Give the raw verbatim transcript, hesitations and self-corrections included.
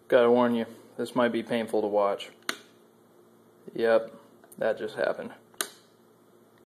Gotta warn you, this might be painful to watch. Yep, that just happened.